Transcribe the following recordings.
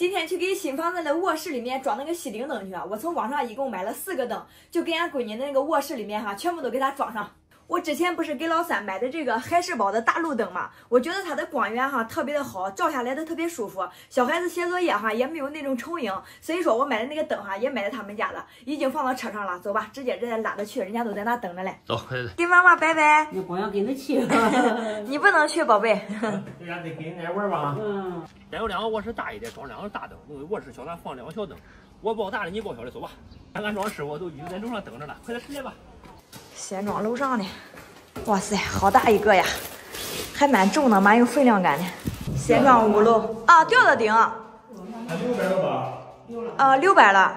今天去给新房子的卧室里面装那个吸顶灯去，我从网上一共买了4个灯，就给俺闺女的那个卧室里面全部都给她装上。我之前不是给老三买的这个海世宝的大路灯嘛，我觉得它的光源特别的好，照下来的特别舒服，小孩子写作业也没有那种重影，所以说我买的那个灯也买在他们家了，已经放到车上了。走吧，直接拉着去，人家都在那等着嘞。 走， 给妈妈拜拜。 你光要跟着去， 你不能去，宝贝。 人家得跟奶玩吧。 嗯。 再有2个卧室大一点，装2个大灯；卧室小，咱放2个小灯。我包大的，你包小的，走吧。看安装师傅都已经在楼上等着了，快点直接吧。 先装楼上的。哇塞，好大一个呀，还蛮重的，蛮有分量感的。先装5楼啊，吊的顶。 600了吧 ？600了。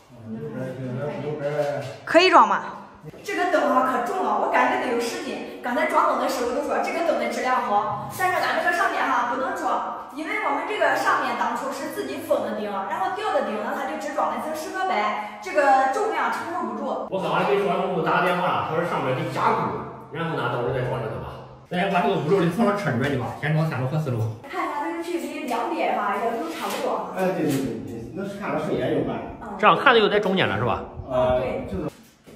600。 可以装吗？这个灯可重了，我感觉得有10斤。刚才装灯的师傅都说这个灯的质量好，但是俺这个上面不能装，因为我们这个上面当初是自己封的顶，然后吊的顶呢，它就只装了一层石膏白，这个重量承受不住。 我刚才给装务打个电话，他说上面得加固，然后呢，到时候再装这个吧。咱把这个5楼的草车准备的吧，先装3楼和4楼。 看它这个距离2边也都差不多。 哎，对，那是看着顺眼就办。 这样看着就在中间了，是吧？ 对。 就是。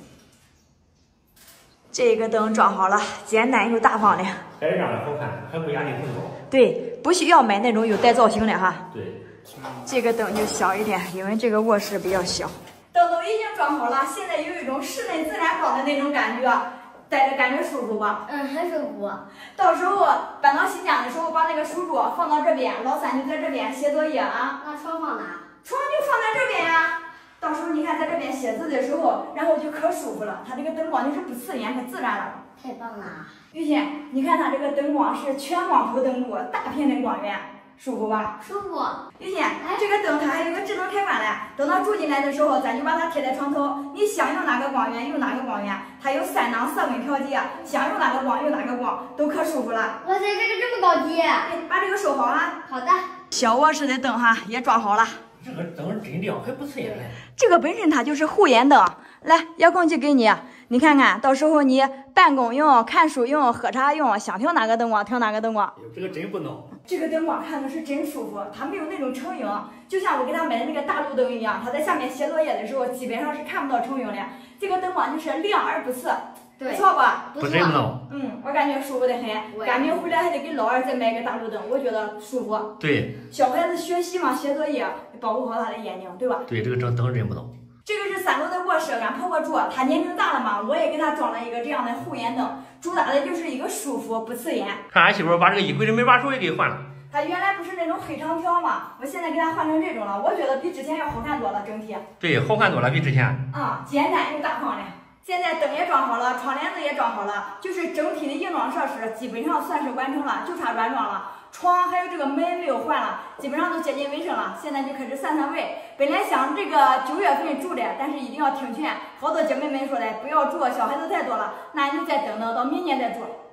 这个灯装好了，简单又大方的。 还是让人好看，还不压力很高。 对，不需要买那种有带造型的对。 这个灯就小一点，因为这个卧室比较小。灯都已经装好了，现在有一种室内自然光的那种感觉，待着感觉舒服吧？ 很舒服。 到时候搬到新家的时候，把那个书桌放到这边，老三就在这边写作业啊。 那床放哪？ 床就放在这边呀。到时候你看在这边写字的时候，然后就可舒服了。它这个灯光就是不刺眼，可自然了。 太棒了。 玉欣，你看它这个灯光是全光谱灯柱，大片的光源，舒服吧？ 舒服。 玉欣，这个灯它还有个智能开关嘞。等到住进来的时候，咱就把它贴在床头，你想用哪个光源用哪个光源，它有3档色温调节，想用哪个光用哪个光，都可舒服了。 哇塞，这个这么高级！ 把这个收好啊。 好的。 小卧室的灯也装好了。 这个灯真亮，还不刺眼嘞。 这个本身它就是护眼灯。来，遥控器给你，你看看到时候你办公用、看书用、喝茶用，想调哪个灯光调哪个灯光。 这个真不孬。 这个灯光看的是真舒服，它没有那种成影，就像我给他买的那个大路灯一样，他在下面写作业的时候基本上是看不到成影的。这个灯光就是亮而不刺，不错吧？ 不真不孬。 我感觉舒服的很。赶明回来还得给老二再买个大路灯，我觉得舒服。 对。 小孩子学习嘛，写作业保护好他的眼睛，对吧？ 对，这个灯真不孬。 这个是3楼的卧室，俺婆婆住，她年龄大了嘛，我也给她装了一个这样的护眼灯，主打的就是一个舒服不刺眼。 看俺媳妇把这个衣柜的门把手也给换了。 她原来不是那种黑长条嘛，我现在给她换成这种了，我觉得比之前要好看多了，整体。 对，好看多了，比之前。 简单又大方的。现在灯也装好了，窗帘子也装好了，就是整体的硬装设施基本上算是完成了，就差软装了。床还有这个门没有换了，基本上都接近尾声了。现在就开始散位。本来想这个9月份住的，但是一定要听劝，好多姐妹们说的不要住，小孩子太多了，那你就再等到明年再住。